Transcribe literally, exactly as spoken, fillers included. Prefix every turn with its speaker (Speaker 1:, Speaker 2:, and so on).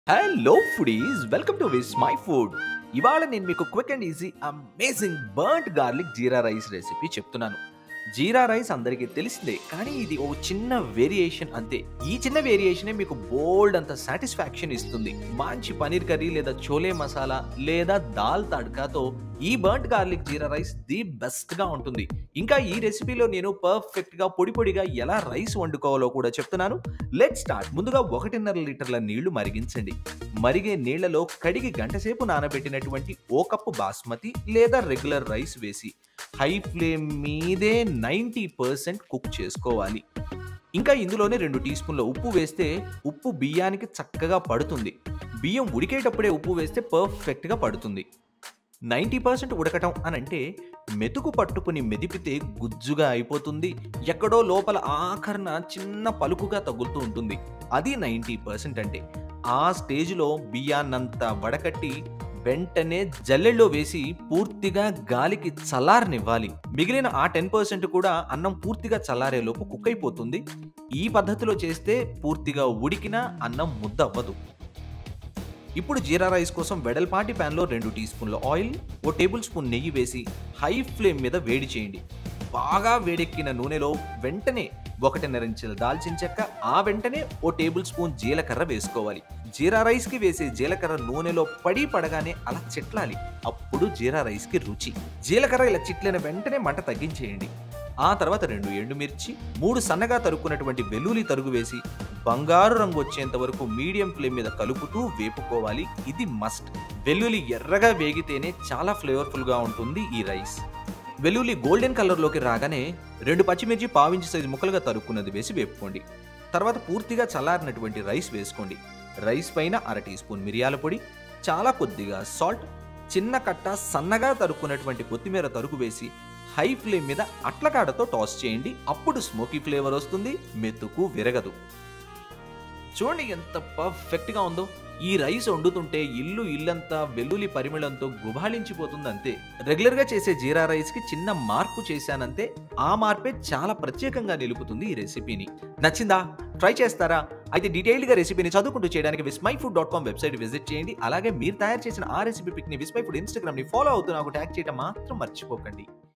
Speaker 1: Hello foodies, welcome to Vismai food. ఇవాళ నేను మీకు quick and easy amazing burnt garlic jeera rice recipe చెప్తున్నాను. Jeera rice అందరికీ తెలిసిందే, కానీ ఇది ఓ చిన్న వేరియేషన్ అంతే. ఈ చిన్న వేరియేషనే మీకు బోల్డ్ అంత సాటిస్ఫాక్షన్ ఇస్తుంది. మంచి పనీర్ కర్రీ లేదా చోలే మసాలా లేదా దాల్ తడ్కాతో ఈ burnt garlic jeera rice the best గా ఉంటుంది. ఇంకా ఈ రెసిపీలో నేను పర్ఫెక్ట్ గా పొడి పొడిగా ఎలా రైస్ వండుకోవాలో కూడా చెప్తున్నాను. Let start. ముందుగా ఒకటిన్నర లీటర్ల నీళ్లు మరిగించండి. మరిగే నీళ్లలో కడిగి గంటసేపు నానబెట్టినటువంటి ఓ కప్పు బాస్మతి లేదా రెగ్యులర్ రైస్ వేసి హై ఫ్లేమ్ మీదే నైంటీ పర్సెంట్ కుక్ చేసుకోవాలి. ఇంకా ఇందులోనే రెండు టీ స్పూన్ల ఉప్పు వేస్తే ఉప్పు బియ్యానికి చక్కగా పడుతుంది. బియ్యం ఉడికేటప్పుడే ఉప్పు వేస్తే పర్ఫెక్ట్గా పడుతుంది. నైంటీ పర్సెంట్ ఉడకటం అని అంటే మెతుకు పట్టుకుని మెదిపితే గుజ్జుగా అయిపోతుంది. ఎక్కడో లోపల ఆఖరణ చిన్న పలుకుగా తగులుతూ ఉంటుంది. అది నైంటీ పర్సెంట్ అంటే. ఆ స్టేజ్లో బియ్యాన్నంతా వడకట్టి వెంటనే జల్లెల్లో వేసి పూర్తిగా గాలికి చల్లారనివ్వాలి. మిగిలిన ఆ టెన్ పర్సెంట్ కూడా అన్నం పూర్తిగా చల్లారేలోపు కుక్ అయిపోతుంది. ఈ పద్ధతిలో చేస్తే పూర్తిగా ఉడికిన అన్నం ముద్ద అవ్వదు. ఇప్పుడు జీరా రైస్ కోసం వెడల్పాటి ప్యాన్లో రెండు టీ స్పూన్ల ఆయిల్, ఓ టేబుల్ స్పూన్ నెయ్యి వేసి హై ఫ్లేమ్ మీద వేడి చేయండి. బాగా వేడెక్కిన నూనెలో వెంటనే ఒకటిన్నర ఇంచుల దాల్చిన చెక్క, ఆ వెంటనే ఓ టేబుల్ స్పూన్ జీలకర్ర వేసుకోవాలి. జీరా రైస్కి వేసే జీలకర్ర నూనెలో పడి పడగానే అలా చిట్లాలి. అప్పుడు జీరా రైస్కి రుచి. జీలకర్ర ఇలా చిట్లిన వెంటనే మంట తగ్గించేయండి. ఆ తర్వాత రెండు ఎండుమిర్చి, మూడు సన్నగా తరుక్కున్నటువంటి వెల్లుల్లి తరుగు వేసి బంగారు రంగు వచ్చేంత వరకు మీడియం ఫ్లేమ్ మీద కలుపుతూ వేపుకోవాలి. ఇది మస్ట్. వెల్లుల్లి ఎర్రగా వేగితేనే చాలా ఫ్లేవర్ఫుల్గా ఉంటుంది ఈ రైస్. వెల్లుల్లి గోల్డెన్ కలర్లోకి రాగానే రెండు పచ్చిమిర్చి పావించి సైజు ముక్కలుగా తరుక్కున్నది వేసి వేపుకోండి. తర్వాత పూర్తిగా చల్లారినటువంటి రైస్ వేసుకోండి. రైస్ పైన అర టీ స్పూన్ మిరియాల పొడి, చాలా కొద్దిగా సాల్ట్, చిన్న కట్ట సన్నగా తరుక్కున్నటువంటి కొత్తిమీర తరుగు వేసి హై ఫ్లేమ్ మీద అట్లకాడతో టాస్ చేయండి. అప్పుడు స్మోకీ ఫ్లేవర్ వస్తుంది, మెతుకు విరగదు. చూడండి ఎంత పర్ఫెక్ట్గా ఉందో. ఈ రైస్ వండుతుంటే ఇల్లు ఇల్లంతా వెల్లుల్లి పరిమళంతో గుబాళించిపోతుంది అంతే. రెగ్యులర్గా చేసే జీరా రైస్కి చిన్న మార్పు చేశానంతే. ఆ మార్పే చాలా ప్రత్యేకంగా నిలుపుతుంది ఈ రెసిపీని. నచ్చిందా? ట్రై చేస్తారా? అయితే డీటెయిల్డ్గా రెసిపీని చదువుకుంటూ చేయడానికి Vismai food dot com website visit చేయండి. అలాగే మీరు తయారు చేసిన ఆ రెసిపీ పిక్ని విస్మై ఫుడ్ ఇన్స్టాగ్రామ్ని ఫాలో అవుతూ నాకు ట్యాగ్ చేయడం మాత్రం మర్చిపోకండి.